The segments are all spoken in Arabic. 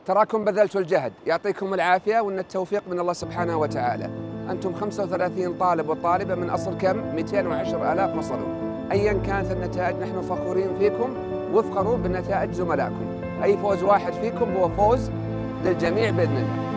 تراكم بذلتوا الجهد، يعطيكم العافية وأن التوفيق من الله سبحانه وتعالى. أنتم 35 طالب وطالبة من أصل كم؟ 210,000 وصلوا. أيا كانت النتائج نحن فخورين فيكم، وافخروا بنتائج زملائكم. أي فوز واحد فيكم هو فوز للجميع بإذن الله.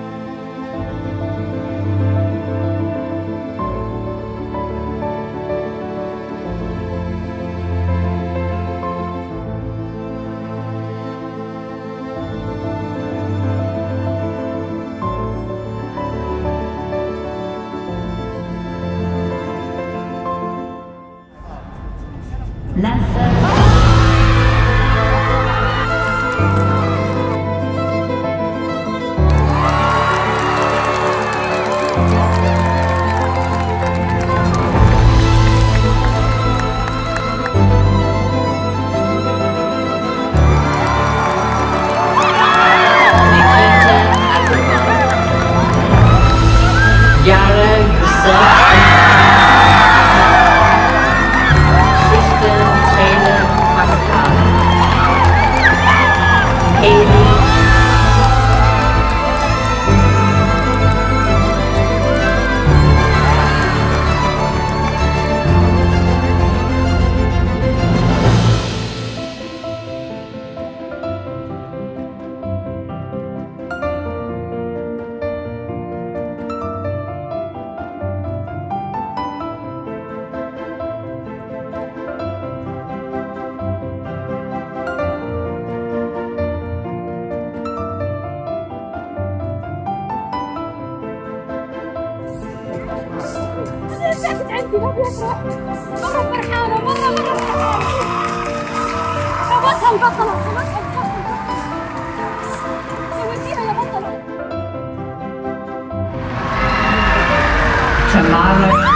ساكت عندي ما بيفرح. مرة فرحانة مرة فرحانة. سوتها البطلة سوتها البطلة. سويتيها يا بطلة.